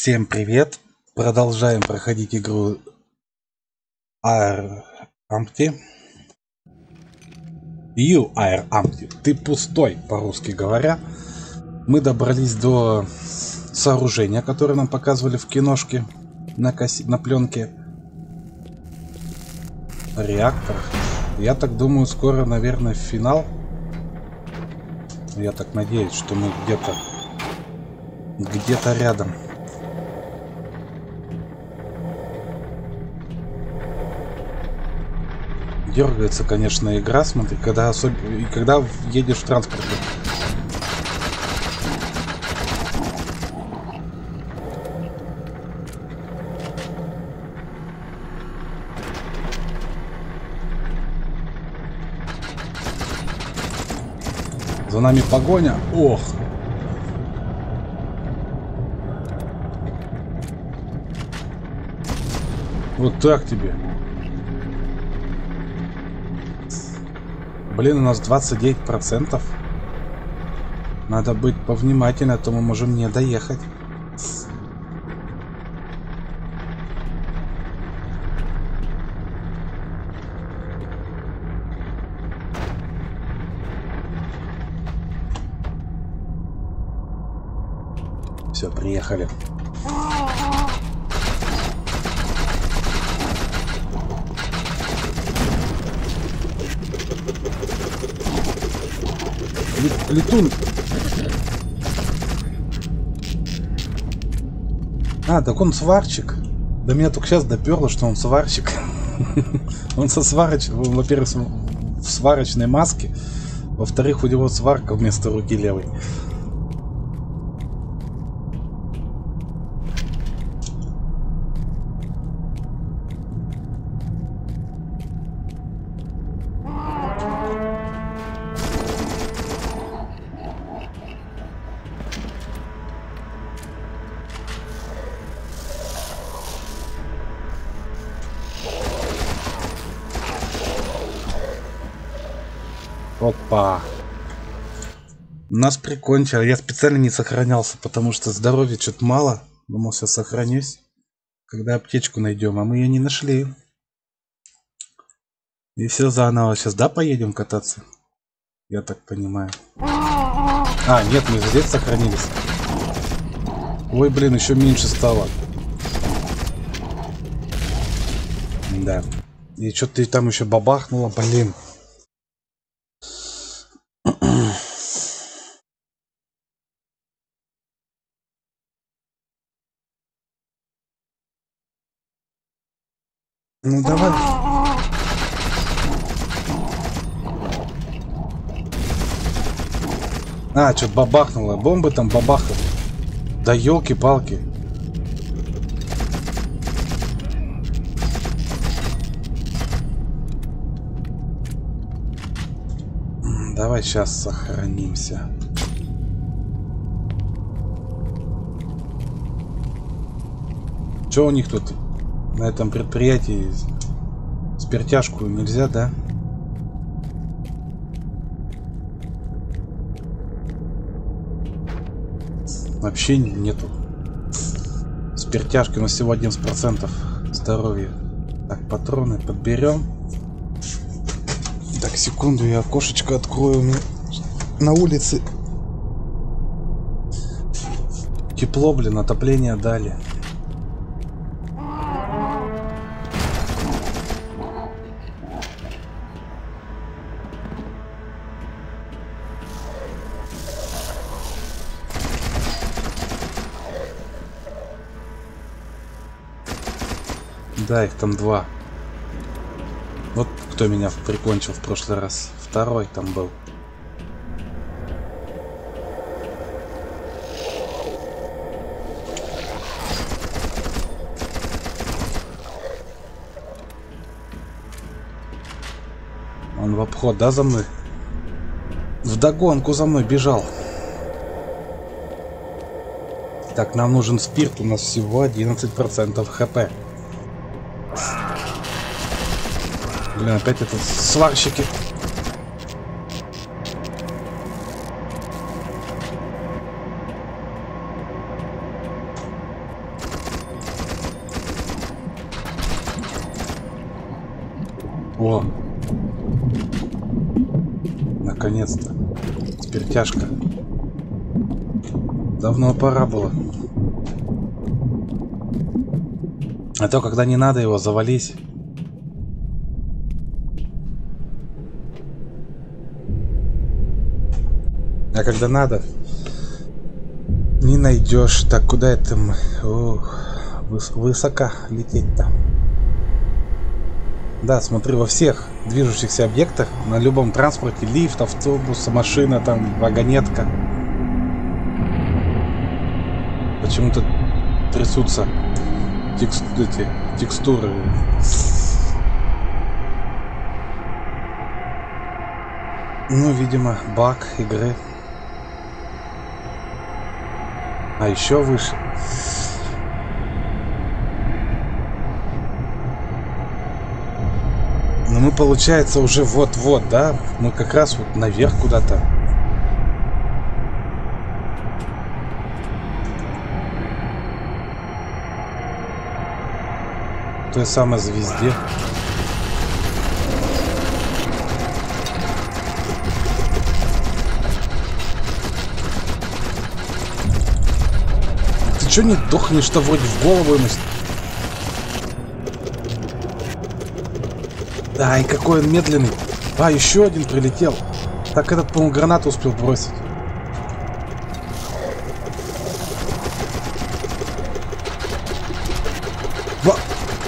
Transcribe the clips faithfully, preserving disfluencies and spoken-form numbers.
Всем привет! Продолжаем проходить игру Air Empty. You Air Empty. Ты пустой, по-русски говоря. Мы добрались до сооружения, которое нам показывали в киношке на, кассе... на пленке. Реактор. Я так думаю, скоро, наверное, финал. Я так надеюсь, что мы где-то где-то рядом. Дергается, конечно, игра, смотри, когда особенно, и когда едешь в транспорте. За нами погоня. Ох. Вот так тебе. Блин, у нас двадцать девять процентов. Надо быть повнимательнее, а то мы можем не доехать. Все, приехали. Летун. А, так он сварщик. До меня только сейчас доперло, что он сварщик. Он со сварыч... Во-первых, в сварочной маске. Во-вторых, у него сварка вместо руки левой. Опа. Нас прикончили. Я специально не сохранялся, потому что здоровья что-то мало. Думал, сейчас сохранюсь, когда аптечку найдем, а мы ее не нашли. И все заново. Сейчас, да, поедем кататься? Я так понимаю. А, нет, мы здесь сохранились. Ой, блин, еще меньше стало. Да. И что-то ты там еще бабахнула, блин. Ну давай. А, что-то бабахнуло. Бомбы там бабахали. Да елки-палки. Давай сейчас сохранимся. Что у них тут? На этом предприятии спиртяшку нельзя, да? Вообще нету. Спиртяшки у нас всего одиннадцать процентов здоровья. Так, патроны подберем. Так, секунду, я окошечко открою. У меня на улице тепло, блин, отопление дали. Да, их там два. Вот кто меня прикончил в прошлый раз. Второй там был. Он в обход, да, за мной? Вдогонку за мной бежал. Так, нам нужен спирт. У нас всего одиннадцать процентов хп. Блин, опять это сварщики. О! Наконец-то. Теперь тяжко. Давно пора было. А то, когда не надо его, завались. А когда надо, не найдешь. Так, куда это мы? Ох, выс высоко лететь-то. Да, смотрю, во всех движущихся объектах, на любом транспорте, лифт, автобус, машина, там, вагонетка, почему-то трясутся текст эти текстуры. Ну, видимо, баг игры. А еще выше. Но мы, получается, уже вот-вот, да? Мы как раз вот наверх куда-то. В той самой звезде. Ты чё не дохнешь-то вроде в голову ему? Ай, какой он медленный. А, еще один прилетел. Так этот, по-моему, гранату успел бросить. Во!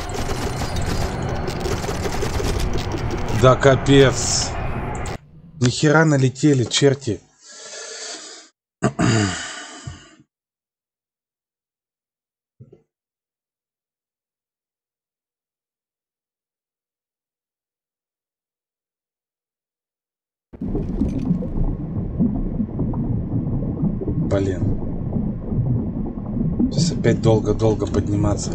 Да капец. Нихера налетели, черти. Блин. Сейчас опять долго-долго подниматься.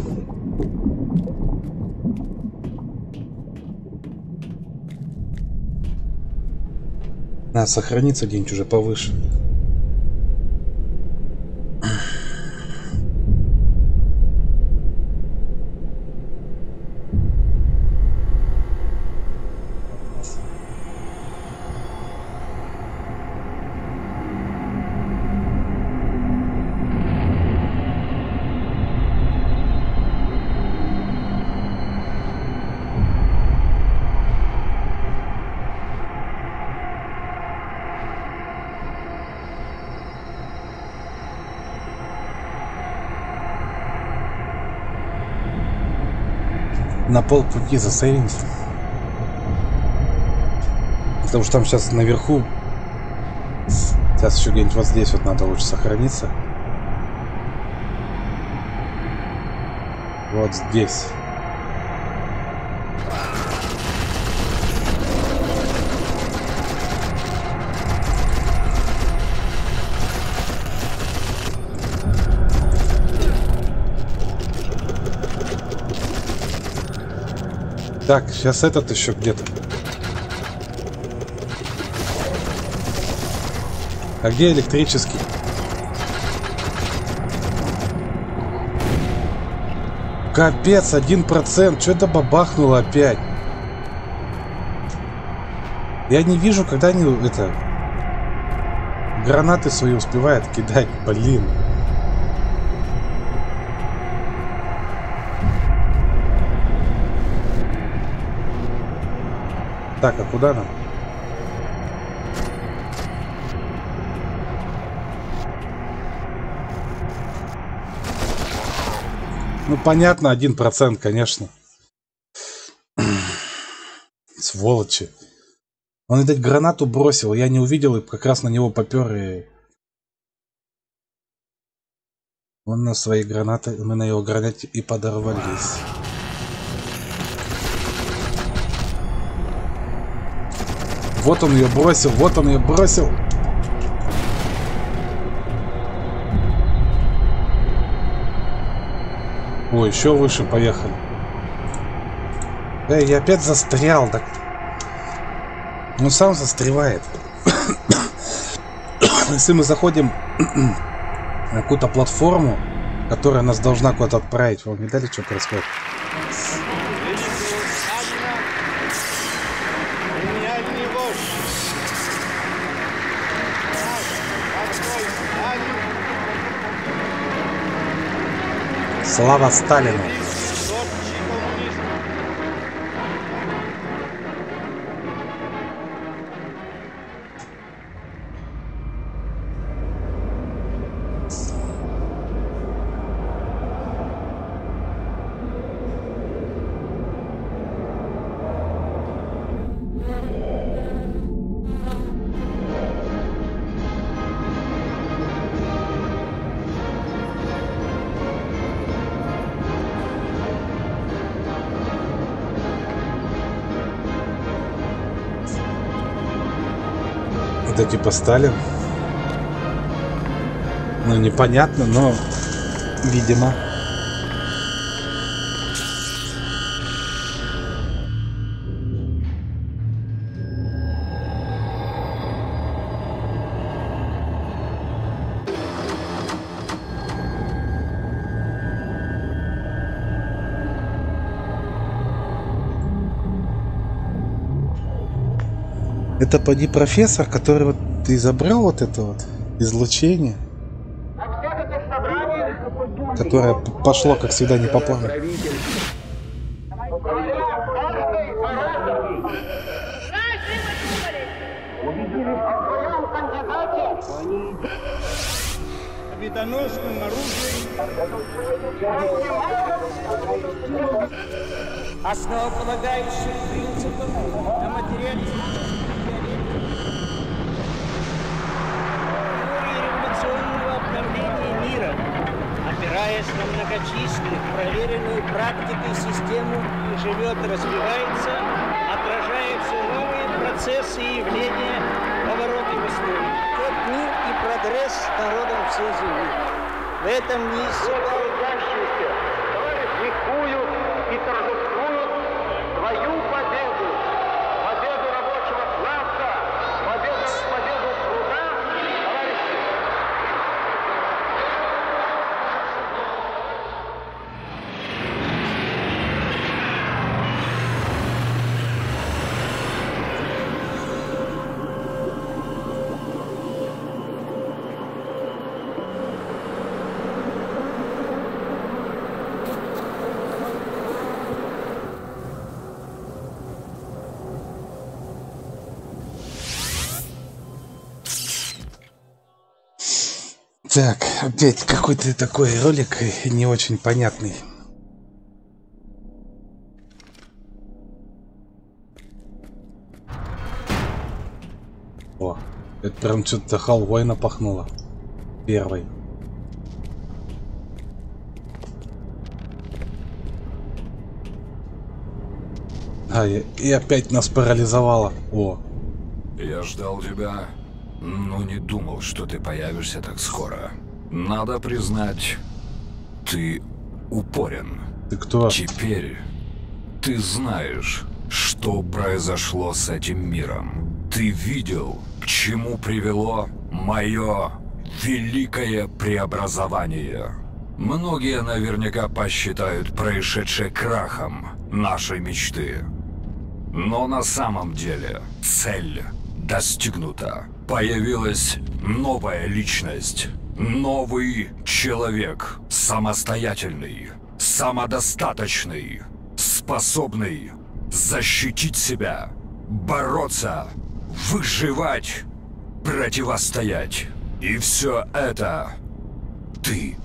Надо сохраниться где-нибудь уже повыше. На полпути засейвимся. Потому что там сейчас наверху. Сейчас еще где-нибудь вот здесь вот надо лучше сохраниться. Вот здесь. Так, сейчас этот еще где-то. А где электрический? Капец, один процент. Что это бабахнуло опять? Я не вижу, когда они это гранаты свои успевают кидать. Блин. Так, а куда нам? Ну, понятно, один процент, конечно. Сволочи. Он, видать, гранату бросил, я не увидел, и как раз на него попер, и... Он на свои гранаты, мы на его гранате и подорвались. Вот он ее бросил, вот он ее бросил. Ой, еще выше поехали. Эй, я опять застрял, так. Он сам застревает. Если мы заходим на какую-то платформу, которая нас должна куда-то отправить, вам не дали, что происходит? Слава Сталину! Это типа Сталин. Ну, непонятно, но видимо. Это поди профессор, который вот изобрел вот это вот излучение, которое пошло, как всегда, не по плану. Победоносным оружием, основополагающих принципов о материализме. Революционного обновления мира, опираясь на многочисленных, проверенную практикой систему, живет и развивается, отражая все новые процессы и явления, повороты в истории. Тот мир и прогресс народом всей земли. В этом неиссякающемся ликуют и торжествуют свою победу. Победу рабочего класса, победу, победу труда, товарищи. Так, опять какой-то такой ролик не очень понятный. О, это прям что-то халвой напахнуло. Первый. А, и, и опять нас парализовало. О. Я ждал тебя, но не думал, что ты появишься так скоро. Надо признать, ты упорен. Ты кто? Теперь ты знаешь, что произошло с этим миром. Ты видел, к чему привело мое великое преобразование. Многие наверняка посчитают происшедшее крахом нашей мечты. Но на самом деле цель достигнута. Появилась новая личность, новый человек, самостоятельный, самодостаточный, способный защитить себя, бороться, выживать, противостоять. И все это ты.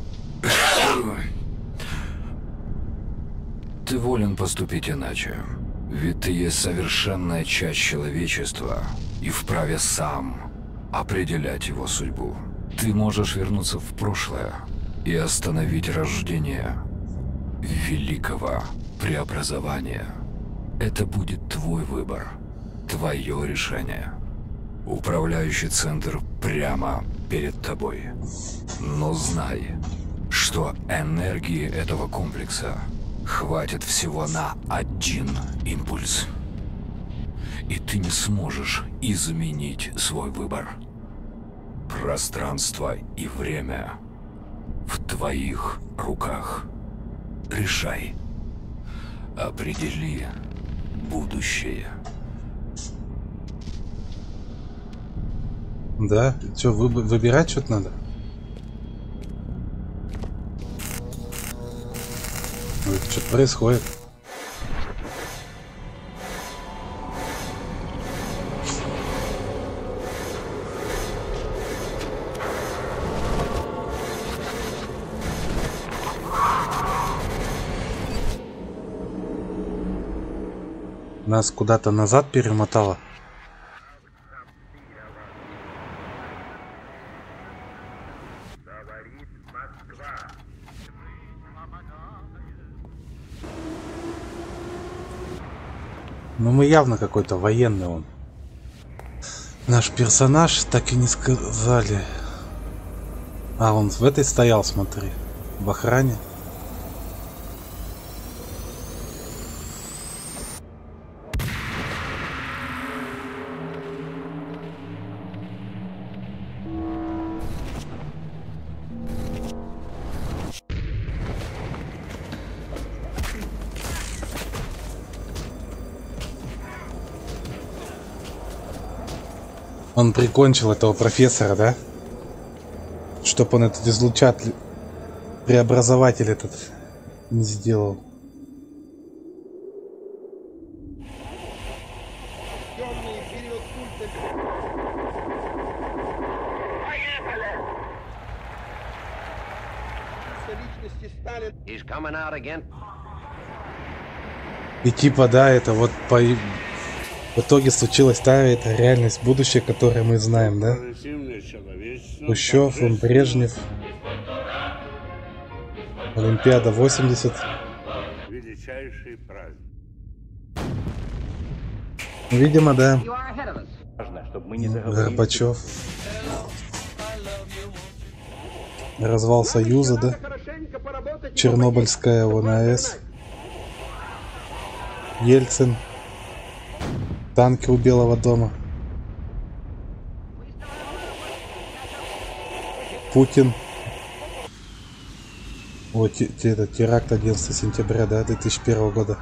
Ты волен поступить иначе. Ведь ты есть совершенная часть человечества и вправе сам определять его судьбу. Ты можешь вернуться в прошлое и остановить рождение великого преобразования. Это будет твой выбор, твое решение. Управляющий центр прямо перед тобой. Но знай, что энергии этого комплекса хватит всего на один импульс. И ты не сможешь изменить свой выбор. Пространство и время в твоих руках. Решай. Определи будущее. Да? Что, вы, выбирать что-то надо? Что-то происходит. Нас куда-то назад перемотало. Ну мы явно какой-то военный он. Наш персонаж так и не сказали. А, он в этой стоял, смотри. В охране. Он прикончил этого профессора, да? Чтоб он этот излучатель, преобразователь этот не сделал. И типа, да, это вот по... в итоге случилась та это реальность, будущее, которое мы знаем, да? Хрущев, Брежнев, Олимпиада восемьдесят. Видимо, да. Горбачев. Развал Союза, да? Чернобыльская ОНАЭС. Ельцин. Танки у Белого дома. Путин. О, те, те, это теракт одиннадцатого сентября, да, две тысячи первого года.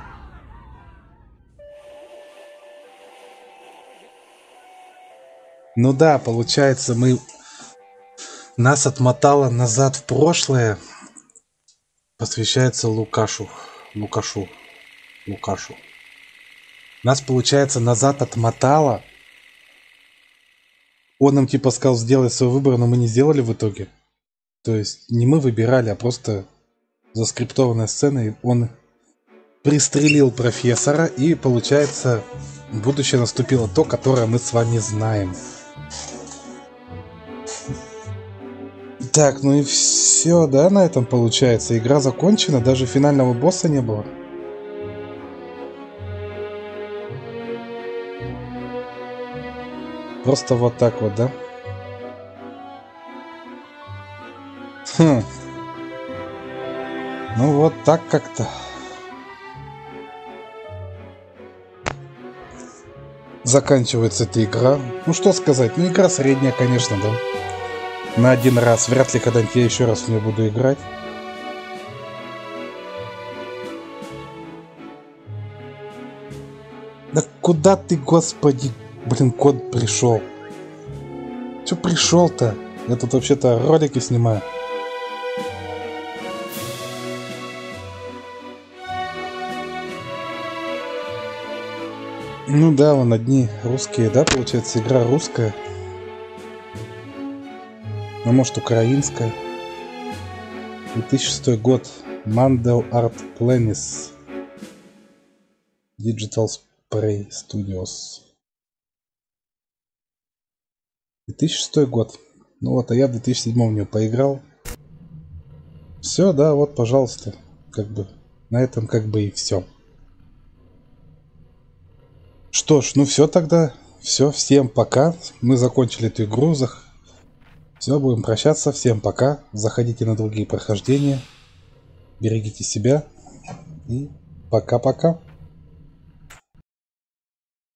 Ну да, получается, мы... Нас отмотало назад в прошлое. Посвящается Лукашу. Лукашу. Лукашу. Нас, получается, назад отмотало. Он нам типа сказал сделать свой выбор, но мы не сделали в итоге. То есть не мы выбирали, а просто заскриптованная сцена. И он пристрелил профессора. И, получается, в будущее наступило то, которое мы с вами знаем. Так, ну и все, да, на этом получается. Игра закончена, даже финального босса не было. Просто вот так вот, да? Хм. Ну вот так как-то. Заканчивается эта игра. Ну что сказать, ну игра средняя, конечно, да. На один раз. Вряд ли когда-нибудь я еще раз в нее буду играть. Да куда ты, господи, блин, кот пришел? Че пришел-то? Я тут вообще-то ролики снимаю. Ну да, вон одни русские, да, получается, игра русская. Ну, может, украинская. две тысячи шестой год. Mandel Art Planis. Digital Spray Studios. две тысячи шестой год. Ну вот, а я в две тысячи седьмом в нее поиграл. Все, да, вот, пожалуйста. Как бы, на этом как бы и все. Что ж, ну все тогда. Все, всем пока. Мы закончили эту игру. Все, будем прощаться. Всем пока. Заходите на другие прохождения. Берегите себя. И пока-пока.